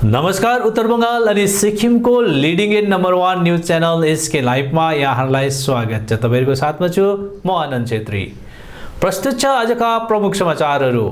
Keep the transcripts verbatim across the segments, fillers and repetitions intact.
नमस्कार, उत्तर बंगाल अनि सिक्किमको leading in number one news channel S लाइभमा यहाँहरूलाई स्वागत छ। तपाईहरुको साथमा छु म आनन्द छेत्री। प्रस्तुत छ आजका प्रमुख समाचारहरू।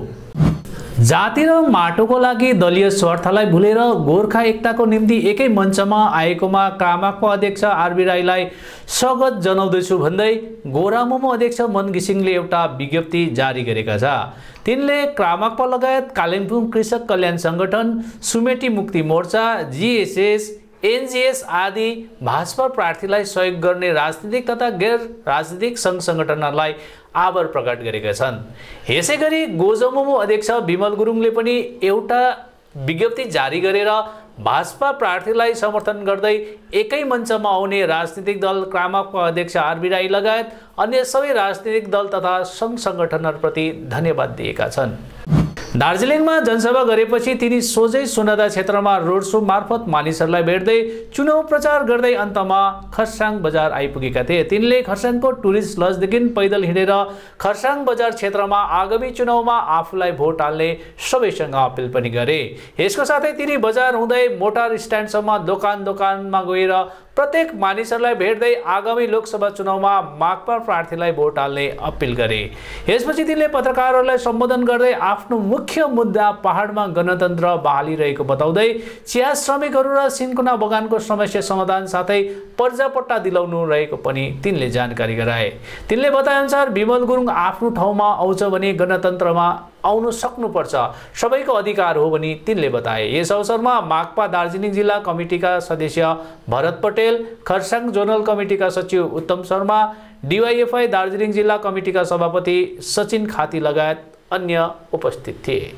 जाति र माटोको लागि दलीय स्वार्थलाई भुलेर गोर्खा एकताको निम्ति एकै मञ्चमा आएकोमा कामाकपा अध्यक्ष आरबी राईलाई स्वागत जनाउँदैछु भन्दै गोरामुमो अध्यक्ष मन घिसिङले एउटा विज्ञप्ति जारी गरेका छ। तिनले क्रामाकपा लगायत कालिम्पोङ कृषक कल्याण संगठन, सुमेटी मुक्ति मोर्चा, जीएसएस, एनजीएस आदि भाजपा प्रार्थीलाई सहयोग गर्ने राजनीतिक तथा गैर राजनीतिक संघ संगठनहरूलाई आभार प्रकट गरेका छन्। यसैगरी गोजमुमो अध्यक्ष विमल गुरुङले पनि एउटा विज्ञप्ति जारी गरेर भाजपा प्रार्थीलाई समर्थन गर्दै एकै मञ्चमा आउने राजनीतिक दल क्रामाकपा अध्यक्ष आरबी राई लगायत अन्य सबै राजनीतिक दल तथा संघ संगठनहरूप्रति धन्यवाद दिएका छन्। दार्जिलिङमा जनसभा गरेपछि तिनी सोझै सुनादा क्षेत्रमा रोड शो मार्फत मानिसहरूलाई भेट्दै चुनाव प्रचार गर्दै अन्तमा खरसाङ बजार आइपुगेका थिए। तिनले खरसाङको टुरिस्ट लजदेखि पैदल हिँडेर खरसाङ बजार क्षेत्रमा आगामी चुनावमा आफूलाई भोट हाल्ने सबैसँग अपिल पनि गरे। यसको साथै तिनी बजार हुँदै मोटर स्ट्यान्डसम्म दोकान दोकानमा गएर प्रत्येक मानिसहरूलाई भेट्दै आगामी लोकसभा चुनावमा माकपा प्रार्थीलाई भोट हाल्ने अपिल गरे। यसपछि तिनले पत्रकारहरूलाई सम्बोधन गर्दै आफ्नो मुख्य मुद्दा पहाडमा गणतन्त्र बहाली रहेको बताउँदै चिया श्रमिकहरू र सिन्कोना बगानको समस्या समाधान साथै पर्जापट्टा दिलाउनु रहेको पनि तिनले जानकारी गराए। तिनले बताएअनुसार विमल गुरुङ आफ्नो ठाउँमा आउँछ भने गणतन्त्रमा आउनु सक्नुपर्छ, सबैको अधिकार हो भनी तिनले बताए। यस अवसरमा माकपा दार्जिलिङ जिल्ला कमिटीका सदस्य भरत पटेल, खरसाङ जोनल कमिटीका सचिव उत्तम शर्मा, डीवाईएफआई दार्जिलिङ जिल्ला कमिटीका सभापति सचिन खाती लगायत अन्य उपस्थित थिए।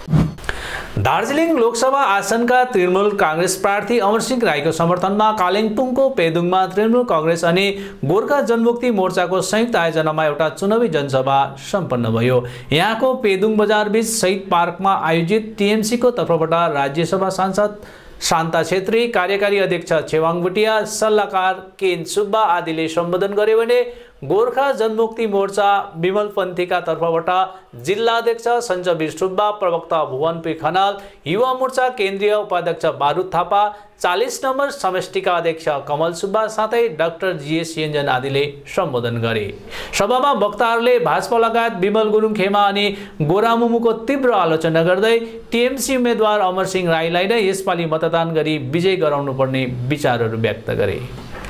दार्जिलिङ लोकसभा आसनका तृणमूल कांग्रेस प्रार्थी अमरसिंह राईको समर्थनमा कालिम्पोङको पेदुङमा तृणमूल कांग्रेस अनि गोर्खा जनमुक्ति मोर्चाको संयुक्त आयोजनामा एउटा चुनावी जनसभा सम्पन्न भयो। यहाँको पेदुङ बजार बीच शहीद पार्कमा आयोजित टीएमसीको तर्फबाट राज्यसभा सांसद शान्ता छेत्री, कार्यकारी अध्यक्ष छेवाङ भुटिया, सल्लाहकार केन सुब्बा आदिले सम्बोधन गरे भने गोर्खा जनमुक्ति मोर्चा विमल पन्थीका तर्फबाट जिल्ला अध्यक्ष सञ्चबीर सुब्बा, प्रवक्ता भुवन पी खनाल, युवा मोर्चा केन्द्रीय उपाध्यक्ष बारुद थापा, चालीस नम्बर समष्टिका अध्यक्ष कमल सुब्बा साथै डाक्टर जीएस योन्जन आदिले सम्बोधन गरे। सभामा वक्ताहरूले भाजपा लगायत विमल गुरुङ खेमा अनि गोरामुमुको तीव्र आलोचना गर्दै टीएमसी उम्मेद्वार अमरसिंह राईलाई नै यसपालि मतदान गरी विजय गराउनु पर्ने विचारहरू व्यक्त गरे।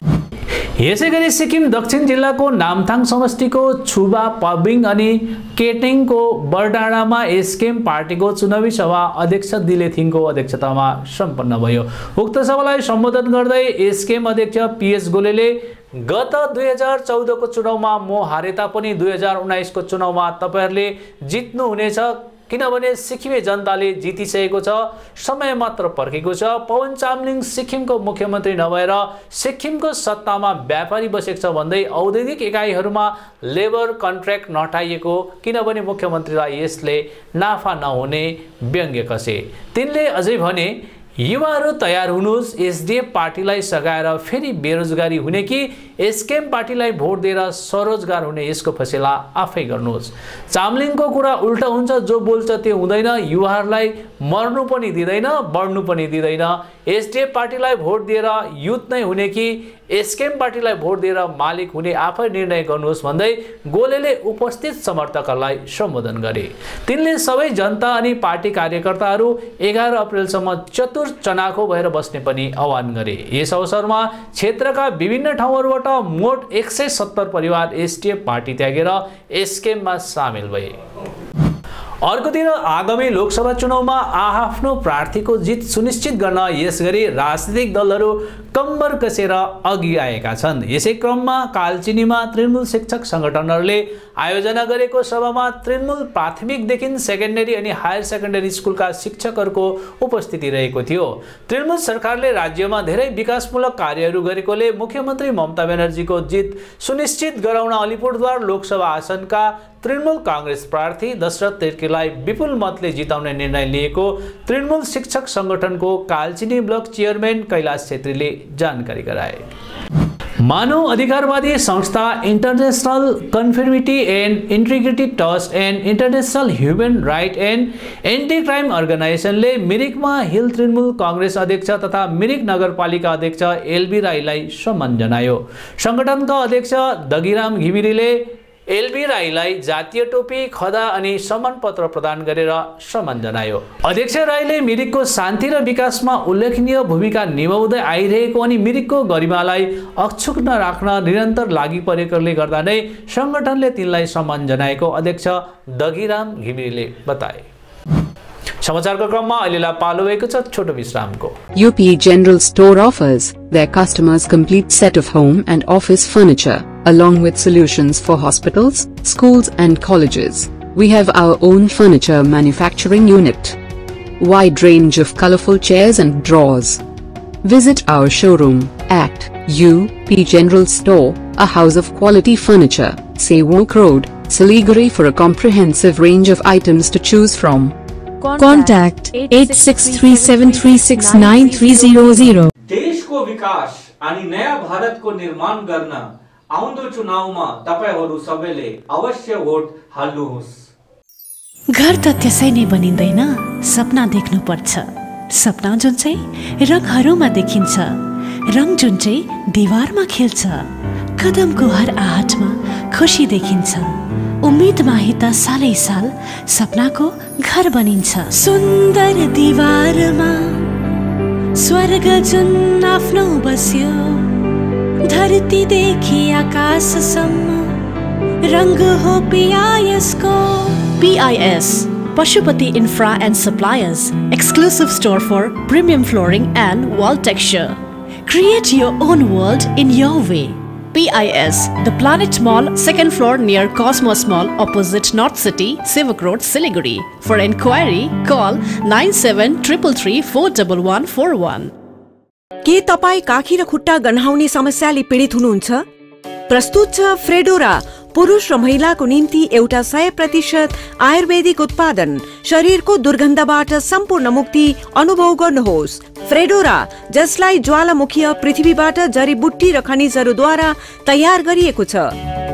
यसैगरी सिक्किम दक्षिण जिल्लाको नामथाङ समष्टिको छुबा, पबिङ अनि केटिङको बरडाँडामा एसकेएम पार्टीको चुनावी सभा अध्यक्ष दिलेथिङको अध्यक्षतामा सम्पन्न भयो। उक्त सभालाई सम्बोधन गर्दै एसकेएम अध्यक्ष पीएस गोलेले गत दुई हजार चौधको चुनावमा म हारे तापनि दुई हजार उन्नाइसको चुनावमा तपाईहरूले जित्नु हुनेछ, किनभने सिक्किमे जनताले जितिसकेको छ, समय मात्र पर्खेको छ। पवन चामलिङ सिक्किमको मुख्यमन्त्री नभएर सिक्किमको सत्तामा व्यापारी बसेको छ भन्दै औद्योगिक इकाइहरूमा लेबर कन्ट्र्याक्ट नटाइएको, किनभने मुख्यमन्त्रीलाई यसले नाफा नहुने व्यङ्ग्य कसे। तिनले अझै भने युवाहरू तयार हुनुहोस्, एसडीएफ पार्टीलाई सघाएर फेरि बेरोजगारी हुने कि एसकेएम पार्टीलाई भोट दिएर स्वरोजगार हुने यसको फैसला आफै गर्नुहोस्। चामलिङको कुरा उल्टा हुन्छ, जो बोल्छ त्यो हुँदैन, युवाहरूलाई मर्नु पनि दिँदैन, बढ्नु पनि दिँदैन। एसडीएफ पार्टीलाई भोट दिएर युथ नै हुने कि एसकेएम पार्टीलाई भोट दिएर मालिक हुने आफै निर्णय गर्नुहोस् भन्दै गोलेले उपस्थित समर्थकहरूलाई सम्बोधन गरे। तिनले सबै जनता अनि पार्टी कार्यकर्ताहरू एघार अप्रेलसम्म चतुर चनाखो भएर बस्ने पनि आह्वान गरे। यस अवसरमा क्षेत्रका विभिन्न ठाउँहरूबाट मोट एक सय सत्तर परिवार एसडीएफ पार्टी त्यागेर एसकेएममा सामेल भए। अर्कोतिर आगामी लोकसभा चुनावमा आआफ्नो प्रार्थीको जित सुनिश्चित गर्न यसगरी राजनीतिक दलहरू कम्बर कसेर अघि आएका छन्। यसै क्रममा कालचिनीमा तृणमूल शिक्षक संगठनहरूले आयोजना गरेको सभामा तृणमूल प्राथमिकदेखि सेकेन्डरी अनि हायर सेकेन्डरी स्कुलका शिक्षकहरूको उपस्थिति रहेको थियो। तृणमूल सरकारले राज्यमा धेरै विकासमूलक कार्यहरू गरेकोले मुख्यमन्त्री ममता ब्यानर्जीको जित सुनिश्चित गराउन अलिपुरद्वार लोकसभा आसनका तृणमूल कांग्रेस प्रार्थी दशरथ तिर्कीलाई विपुल मतले जिताउने निर्णय लिएको तृणमूल शिक्षक संगठनको कालचिनी ब्लक चेयरम्यान कैलाश छेत्रीले जानकारी गराए। मानव अधिकारवादी संस्था international conformity and integrity trust and international human right and anti crime अर्गनाइजेसनले मिरिकमा हिल तृणमूल कांग्रेस अध्यक्ष तथा मिरिक नगरपालिका अध्यक्ष एलबी राईलाई सम्मान जनायो। संगठनका अध्यक्ष दगिराम घिमिरेले एलबी राईलाई जातीय टोपी, खदा अनि सम्मान पत्र प्रदान गरेर सम्मान जनायो। अध्यक्ष राईले मिरिकको शान्ति र विकासमा उल्लेखनीय भूमिका निभाउँदै आइरहेको अनि मिरिकको गरिमालाई अक्षुण्ण राख्न निरन्तर लागि परेकोले गर्दा नै संगठनले तिनलाई सम्मान जनाएको अध्यक्ष दगिराम घिमिरेले बताए। समाचारको क्रममा अहिलेलाई पालो भएको छ छोटो विश्रामको। U P General Store offers their customers complete set of home and office furniture, along with solutions for hospitals, schools and colleges. We have our own furniture manufacturing unit. Wide range of colorful chairs and drawers. Visit our showroom at U P General Store, a house of quality furniture, Sewok Road, Siliguri for a comprehensive range of items to choose from. Contact eight six three seven three six nine three zero zero. देश को विकास अनि नयाँ भारत को निर्माण गर्न आउँदो चुनावमा तपाईहरु सबैले अवश्य भोट हाल्नुहोस्। घर त त्यसै नै बनिँदैन, सपना देख्नु पर्छ। सपना जुन चाहिँ रङहरुमा देखिन्छ, रङ जुन चाहिँ दीवारमा खिल्छ, कदमको हर आहटमा खुशी देखिन्छ। उम्मेदमा हि त सालै साल सपनाको घर बनिन्छ। सुन्दर दीवारमा स्वर्ग जुन आफ्नो बस्यो, धरतीदेखि आकाशसम्म रंग हो पीआईएसको। P I S Pashupati Infra and Suppliers, exclusive store for premium flooring and wall texture. Create your own world in your way. P I S, The Planet Mall, second floor near Cosmos Mall, opposite North City, Sewok Road, Siliguri. For inquiry, call nine seven three three four one one four one. के तपाई काखी र खुट्टा गन्हाउने समस्याले पीडित हुनुहुन्छ? प्रस्तुत छ फ्रेडोरा, पुरुष र महिलाको निम्ति एउटा सय प्रतिशत आयुर्वेदिक उत्पादन। शरीरको दुर्गन्धबाट सम्पूर्ण मुक्ति अनुभव गर्नुहोस्। फ्रेडोरा, जसलाई ज्वालामुखीय पृथ्वीबाट जडीबुट्टी र खनिजहरूद्वारा तयार गरिएको छ।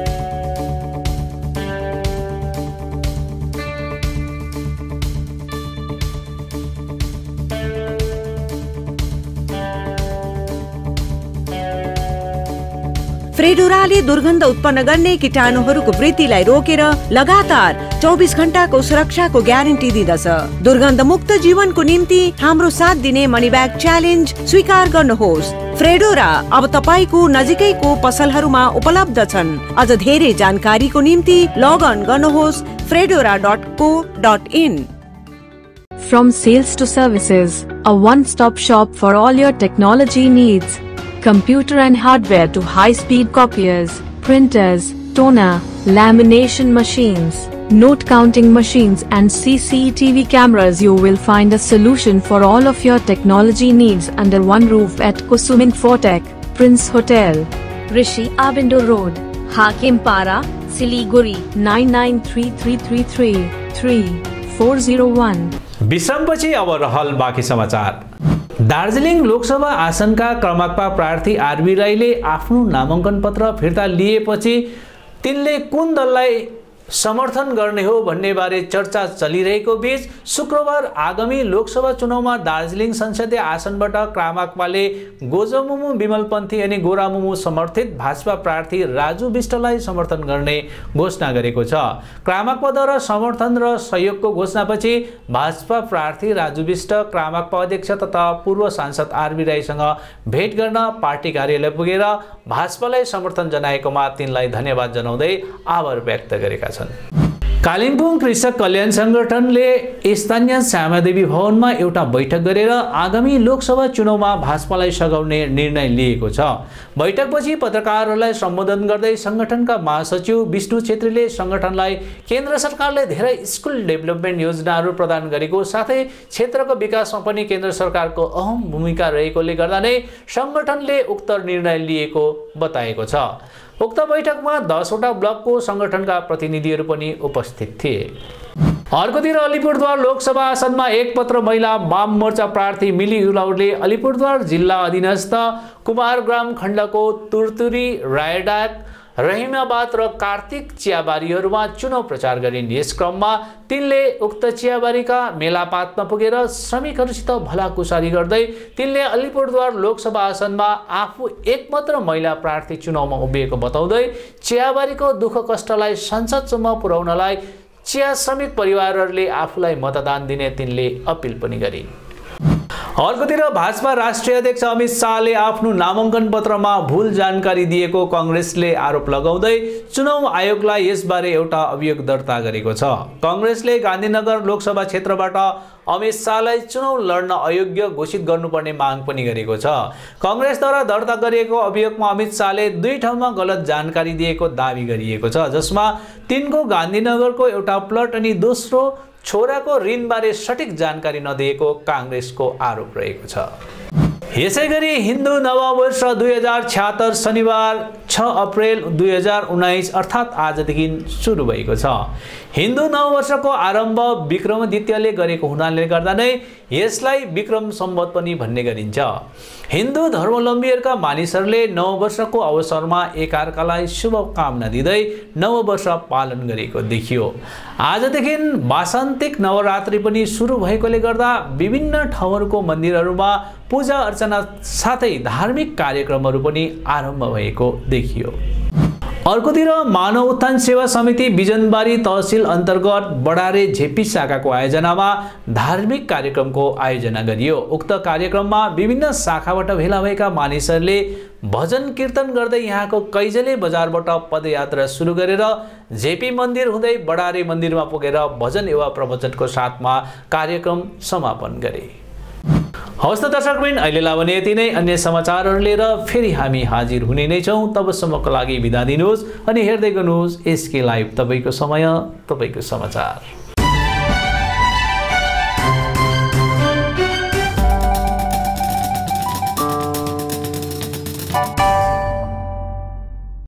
फ्रेडोराले दुर्गन्ध उत्पन्न गर्ने कीटाणुहरूको वृद्धिलाई रोकेर लगातार चौबीस घण्टाको सुरक्षाको ग्यारेन्टी दिँदछ। दुर्गन्ध मुक्त जीवनको निम्ति हाम्रो साथ दिने मनी ब्याग च्यालेन्ज स्वीकार गर्नुहोस्। फ्रेडोरा अब तपाईको नजिकैको पसलहरूमा उपलब्ध छन्। अझ धेरै जानकारीको निम्ति लगअन गर्नुहोस् Fredora dot co dot in. From sales to services, a one-stop shop for all your technology needs. Computer and hardware to high-speed copiers, printers, toner, lamination machines, note counting machines and C C T V cameras. You will find a solution for all of your technology needs under one roof at Kusumin Fortech, Prince Hotel, Rishi Abindo Road, Hakimpara, Siliguri, nine nine three three three three three four zero one. विश्रामपछि अब रहल बाँकी समाचार। दार्जिलिङ लोकसभा आसनका क्रमाङ्कमा प्रार्थी R B राईले आफ्नो नामाङ्कन पत्र फिर्ता लिएपछि तिनले कुन दललाई समर्थन गर्ने हो भन्ने बारे चर्चा चलिरहेको बीच शुक्रबार आगामी लोकसभा चुनावमा दार्जिलिङ संसदीय आसनबाट क्रामाक्पाले गोजमुमु विमलपन्थी अनि गोरामुमु समर्थित भाजपा प्रार्थी राजु विष्टलाई समर्थन गर्ने घोषणा गरेको छ। क्रामाक्पाद्वारा समर्थन र सहयोगको घोषणापछि भाजपा प्रार्थी राजु विष्ट क्रामाक्पा अध्यक्ष तथा पूर्व सांसद आरबी राईसँग भेट गर्न पार्टी कार्यालय पुगेर भाजपालाई समर्थन जनाएकोमा तिनलाई धन्यवाद जनाउँदै आभार व्यक्त गरेका छन्। कालिम्पोङ कृषक कल्याण संगठनले स्थानीय श्यामादेवी भवनमा एउटा बैठक गरेर आगामी लोकसभा चुनावमा भाजपालाई सघाउने निर्णय लिएको छ। बैठकपछि पत्रकारहरूलाई सम्बोधन गर्दै संगठनका महासचिव विष्णु छेत्रीले संगठनलाई केन्द्र सरकारले धेरै स्कुल डेभलपमेन्ट योजनाहरू प्रदान गरेको साथै क्षेत्रको विकासमा पनि केन्द्र सरकारको अहम भूमिका रहेकोले गर्दा नै संगठनले उक्त निर्णय लिएको बताएको छ। उक्त बैठकमा दसवटा ब्लकको सङ्गठनका प्रतिनिधिहरू पनि उपस्थित थिए। अर्कोतिर अलिपुरद्वार लोकसभा आसनमा एक पत्र महिला वाम मोर्चा प्रार्थी मिली उराउले अलिपुरद्वार जिल्ला अधीनस्थ कुमारग्राम खण्डको तुरतुरी, रायडाक, रहिमाबाद र कार्तिक चियाबारीहरूमा चुनाव प्रचार गरिन्। यस क्रममा तिनले उक्त चियाबारीका मेलापातमा पुगेर श्रमिकहरूसित भलाकुसारी गर्दै तिनले अलिपुरद्वार लोकसभा आसनमा आफू एक मात्र महिला प्रार्थी चुनावमा उभिएको बताउँदै चियाबारीको दुःख कष्टलाई संसदसम्म पुर्याउनलाई चिया श्रमिक परिवारहरूले आफूलाई मतदान दिने तिनले अपिल पनि गरिन्। अर्कोतिर भाजपा राष्ट्रिय अध्यक्ष अमित शाहले आफ्नो नामाङ्कन पत्रमा भुल जानकारी दिएको कांग्रेसले आरोप लगाउँदै चुनाव आयोगलाई यसबारे एउटा अभियोग दर्ता गरेको छ। कांग्रेसले गान्धीनगर लोकसभा क्षेत्रबाट अमित शाहलाई चुनाव लड्न अयोग्य घोषित गर्नुपर्ने माग पनि गरेको छ। कांग्रेसद्वारा दर्ता गरिएको अभियोगमा अमित शाहले दुई ठाउँमा गलत जानकारी दिएको दावी गरिएको छ, जसमा तिनको गान्धीनगरको एउटा प्लट अनि दोस्रो छोराको ऋणबारे सठिक जानकारी नदिएको कांग्रेसको आरोप रहेको छ। यसैगरी हिन्दू नववर्ष दुई हजार छ्यात्तर शनिबार छ अप्रेल दुई हजार उन्नाइस अर्थात् आजदेखि सुरु भएको छ। हिन्दू नववर्षको आरम्भ विक्रमादित्यले गरेको हुनाले गर्दा नै यसलाई विक्रम सम्वत पनि भन्ने गरिन्छ। हिन्दू धर्मावलम्बीहरूका मानिसहरूले नववर्षको अवसरमा एकअर्कालाई शुभकामना दिँदै नववर्ष पालन गरेको देखियो। आजदेखि वासन्तिक नवरात्रि पनि सुरु भएकोले गर्दा विभिन्न ठाउँहरूको मन्दिरहरूमा पूजा अर्चना साथै धार्मिक कार्यक्रमहरू पनि आरम्भ भएको देखियो। अर्कोतिर मानव उत्थान सेवा समिति बिजनबारी तहसिल अन्तर्गत बडारे झेपी शाखाको आयोजनामा धार्मिक कार्यक्रमको आयोजना गरियो। उक्त कार्यक्रममा विभिन्न शाखाबाट भेला भएका मानिसहरूले भजन कीर्तन गर्दै यहाँको कैजले बजारबाट पदयात्रा सुरु गरेर झेपी मन्दिर हुँदै बडारे मन्दिरमा पुगेर भजन एवं प्रवचनको साथमा कार्यक्रम समापन गरे। हवस् त दर्शकवृन्द, अहिलेलाई भने यति नै। अन्य समाचारहरू लिएर फेरि हामी हाजिर हुने नै छौँ। तबसम्मको लागि बिदा दिनुहोस् अनि हेर्दै गर्नुहोस् एसके लाइभ, तपाईँको समय तपाईँको समाचार।